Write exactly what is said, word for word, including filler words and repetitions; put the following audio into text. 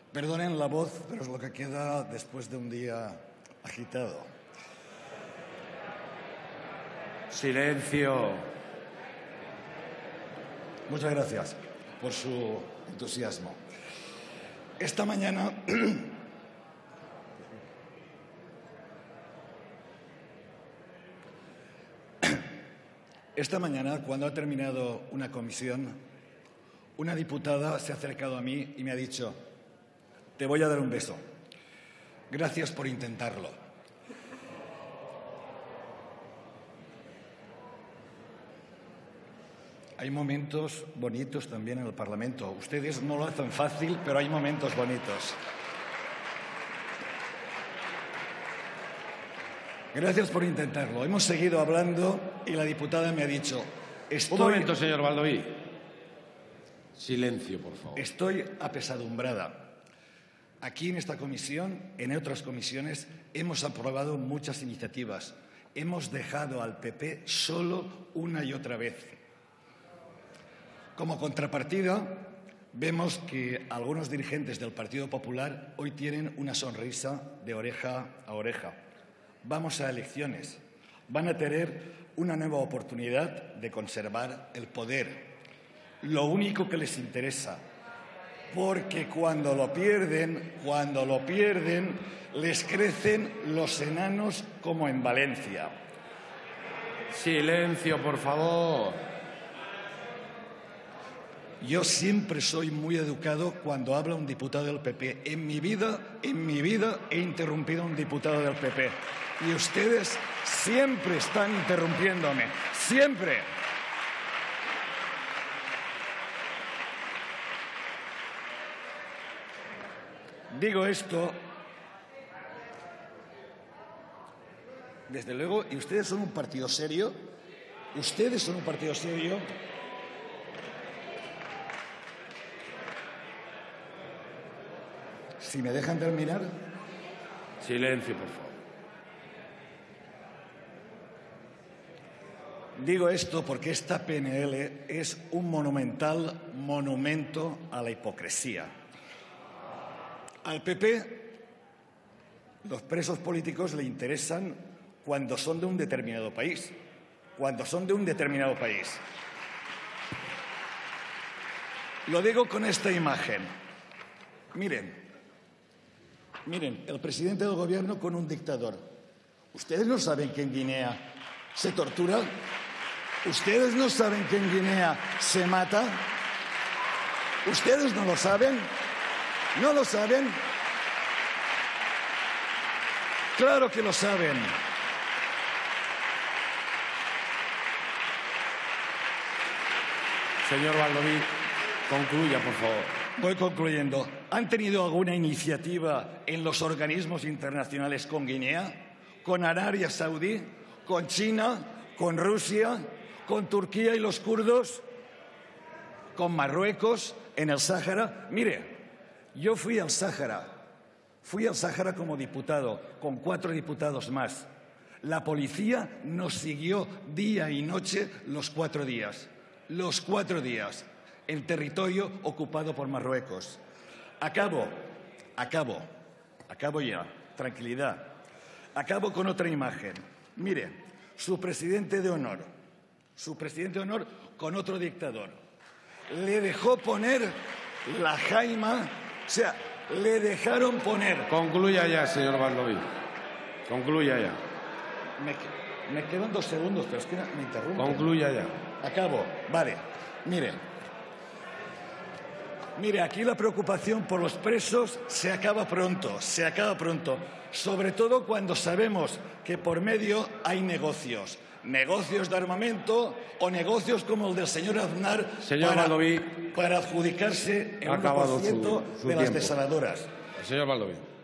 Perdonen la voz, pero es lo que queda después de un día agitado. Silencio. Muchas gracias por su entusiasmo. Esta mañana Esta mañana, cuando ha terminado una comisión, una diputada se ha acercado a mí y me ha dicho: te voy a dar un beso. Gracias por intentarlo. Hay momentos bonitos también en el Parlamento. Ustedes no lo hacen fácil, pero hay momentos bonitos. Gracias por intentarlo. Hemos seguido hablando y la diputada me ha dicho... Estoy... Un momento, señor Baldoví. Silencio, por favor. Estoy apesadumbrada. Aquí en esta comisión, en otras comisiones, hemos aprobado muchas iniciativas. Hemos dejado al P P solo una y otra vez. Como contrapartida, vemos que algunos dirigentes del Partido Popular hoy tienen una sonrisa de oreja a oreja. Vamos a elecciones. Van a tener una nueva oportunidad de conservar el poder. Lo único que les interesa, porque cuando lo pierden, cuando lo pierden, les crecen los enanos como en Valencia. Silencio, por favor. Yo siempre soy muy educado cuando habla un diputado del P P. En mi vida, en mi vida he interrumpido a un diputado del P P. Y ustedes siempre están interrumpiéndome. Siempre. Digo esto, desde luego, y ustedes son un partido serio, ustedes son un partido serio. Si me dejan terminar. Silencio, por favor. Digo esto porque esta P N L es un monumental monumento a la hipocresía. Al P P, los presos políticos le interesan cuando son de un determinado país. Cuando son de un determinado país. Lo digo con esta imagen. Miren. Miren, el presidente del gobierno con un dictador. ¿Ustedes no saben que en Guinea se tortura? ¿Ustedes no saben que en Guinea se mata? ¿Ustedes no lo saben? ¿No lo saben? Claro que lo saben. Señor Baldoví, concluya, por favor. Voy concluyendo. ¿Han tenido alguna iniciativa en los organismos internacionales con Guinea, con Arabia Saudí, con China, con Rusia, con Turquía y los kurdos, con Marruecos, en el Sáhara? Mire, yo fui al Sáhara, fui al Sáhara como diputado, con cuatro diputados más. La policía nos siguió día y noche los cuatro días, los cuatro días. El territorio ocupado por Marruecos. Acabo, acabo, acabo ya, tranquilidad. Acabo con otra imagen. Mire, su presidente de honor, su presidente de honor con otro dictador. Le dejó poner la jaima, o sea, le dejaron poner... Concluya ya, señor Baldoví. Concluya ya. Me, me quedan dos segundos, pero es que me interrumpen. Concluya ya. Acabo, vale, mire. Mire, aquí la preocupación por los presos se acaba pronto, se acaba pronto. Sobre todo cuando sabemos que por medio hay negocios. Negocios de armamento o negocios como el del señor Aznar señor para, Baldoví, para adjudicarse el ha uno por acabado ciento su, su de las tiempo. desaladoras. Señor Baldoví.